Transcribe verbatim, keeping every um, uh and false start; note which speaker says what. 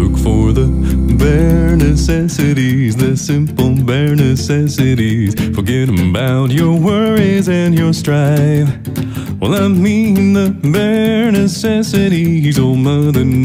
Speaker 1: Look for the bare necessities, the simple bare necessities. Forget about your worries and your strife. Well, I mean the bare necessities, oh mother